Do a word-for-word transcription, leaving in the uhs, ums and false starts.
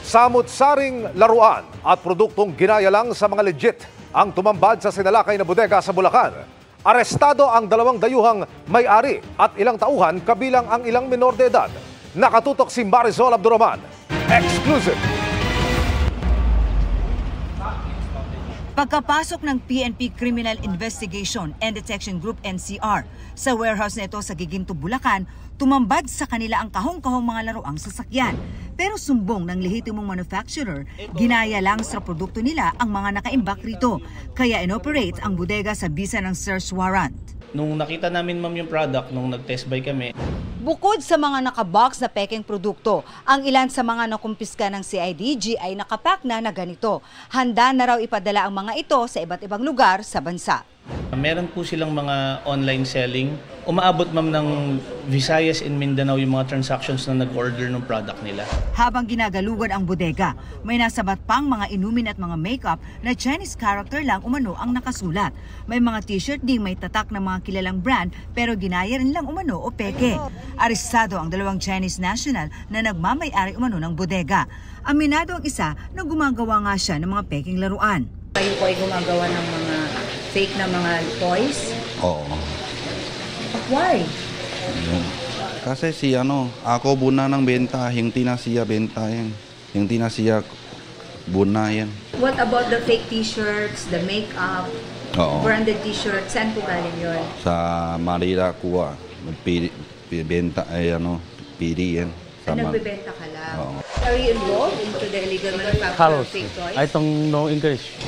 Samut-saring laruan at produktong ginaya lang sa mga legit ang tumambad sa sinalakay na bodega sa Bulacan. Arestado ang dalawang dayuhang may-ari at ilang tauhan kabilang ang ilang minor de edad. Nakatutok si Marisol Abdurrahman. Exclusive! Pagkapasok ng P N P Criminal Investigation and Detection Group N C R sa warehouse nito sa Giginto, Bulacan, tumambad sa kanila ang kahong-kahong mga laruang sasakyan. Pero sumbong ng lehitimong manufacturer, ginaya lang sa produkto nila ang mga nakaimbak rito. Kaya inoperate ang bodega sa bisa ng search warrant. Nung nakita namin ma'am yung product, nung nag-test buy kami. Bukod sa mga nakabox na peking produkto, ang ilan sa mga nakumpiska ng C I D G ay nakapack na na ganito. Handa na raw ipadala ang mga ito sa iba't ibang lugar sa bansa. Meron po silang mga online selling. Umaabot ma'am ng Visayas and Mindanao yung mga transactions na nag-order ng product nila. Habang ginagalugan ang bodega, may nasabat pang mga inumin at mga makeup na Chinese character lang umano ang nakasulat. May mga t-shirt ding may tatak ng mga kilalang brand pero ginaya rin lang umano o peke. Arestado ang dalawang Chinese national na nagmamay-ari umano ng bodega. Aminado ang isa na gumagawa nga siya ng mga peking laruan. Kayo po ay gumagawa ng mga fake na mga toys? Oo. Why? Kasi si ano, ako buna ng benta, hindi na siya benta yan. Hindi na siya buna yan. What about the fake t-shirts, the makeup, Oo. branded t-shirts? Saan po galing yun? Sa Manila kuha, pili, benta ay ano, pili yan. Sa nagbebenta ka lang? Oo. Are you involved into the illegal manufacture Carlos, of fake toys? I don't know English.